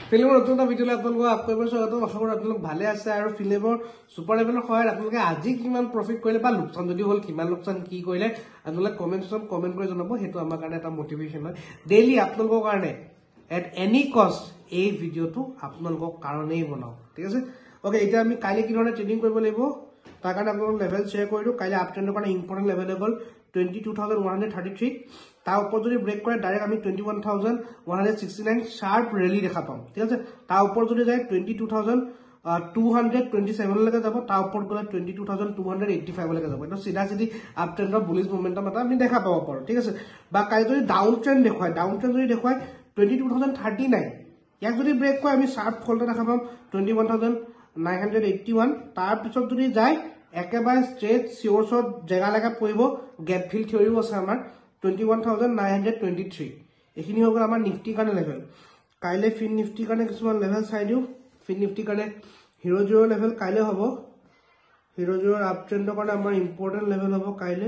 ফিল্মৰ নতুন এটা ভিডিঅ'লৈ আপোনালোকক আকৌ এবাৰ স্বাগতম। আশা কৰোঁ আপোনালোক ভালে আছে আৰু ফিল্মৰ ছুপাৰ লেভেলৰ সহায়ত আপোনালোকে আজি কিমান প্ৰফিট কৰিলে বা লোকচান যদি হ'ল কিমান লোকচান কি কৰিলে আপোনালোকে কমেণ্ট কৰি জনাব। সেইটো আমাৰ কাৰণে এটা মটিভেশ্যন হয় ডেইলি আপোনালোকৰ কাৰণে এট এনি কষ্ট। এই ভিডিঅ'টো আপোনালোকৰ কাৰণেই বনাওঁ, ঠিক আছে। অ'কে, এতিয়া আমি কাইলৈ কি ধৰণে ট্ৰেডিং কৰিব লাগিব তাৰ কাৰণে আপোনালোকক লেভেল শ্বেয়াৰ কৰি দিওঁ। কাইলৈ আপ ট্ৰেণ্ডৰ কাৰণে ইম্পৰ্টেণ্ট লেভেল হৈ গ'ল 22,133। তাৰ ওপৰত যদি ব্ৰেক কৰে ডাইৰেক্ট আমি 21,169 শাৰ্প ৰেলী দেখা পাম, ঠিক আছে। তাৰ ওপৰত যদি যায় 22,227লৈকে যাব। তাৰ ওপৰত গ'লে 22,285লৈকে যাব। এইটো চিধা চিধি আপ ট্ৰেণ্ডৰ বুলিছ মোমেণ্টাম এটা আমি দেখা পাব পাৰোঁ, ঠিক আছে। বা কাইলৈ যদি ডাউন ট্ৰেণ্ড দেখুৱায় 22,039, ইয়াক যদি ব্ৰেক কৰে আমি শাৰ্প ফল এটা দেখা পাম 21,981। তাৰপিছত যদি যায় একেবাৰে ষ্ট্ৰেট চিয়'ৰ্ছত জেগালৈকে পৰিব। গেপ ফিল থিয়ৰিও আছে আমাৰ 21,923। এইখিনি হৈ গ'ল আমাৰ নিফটিৰ কাৰণে লেভেল। কাইলৈ ফিন নিফটিৰ কাৰণে কিছুমান লেভেল চাই দিওঁ। ফিন নিফটিৰ কাৰণে হিৰ' জিৰ' লেভেল কাইলৈ হ'ব। হিৰ' জিৰ'ৰ আপ ট্ৰেণ্ডৰ কাৰণে আমাৰ ইম্পৰ্টেণ্ট লেভেল হ'ব কাইলৈ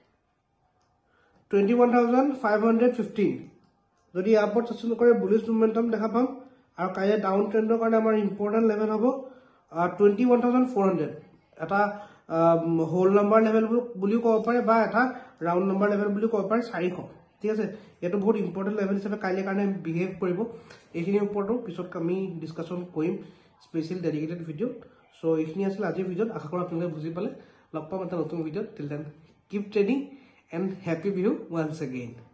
21,515। যদি ইয়াৰ ওপৰত চাচোন কৰে বুলিছ মোমেণ্টাম দেখা পাম। আৰু কাইলৈ ডাউন ট্ৰেণ্ডৰ কাৰণে আমাৰ ইম্পৰ্টেণ্ট লেভেল হ'ব 21,400। এটা হোল নাম্বাৰ লেভেল বুলিও ক'ব পাৰে বা এটা ৰাউণ্ড নাম্বাৰ লেভেল বুলিও ক'ব পাৰে 400, ঠিক আছে। এইটো বহুত ইম্পৰ্টেণ্ট লেভেল হিচাপে কাইলৈ কাৰণে বিহেভ কৰিব। এইখিনিৰ ওপৰতো পিছত আমি ডিছকাশ্যন কৰিম স্পেচিয়েল ডেডিকেটেড ভিডিঅ'ত। চ' এইখিনি আছিল আজিৰ ভিডিঅ'ত। আশা কৰোঁ আপোনালোকে বুজি পালে। লগ পাম এটা নতুন ভিডিঅ'ত। Till then keep trading and happy Bihu once again.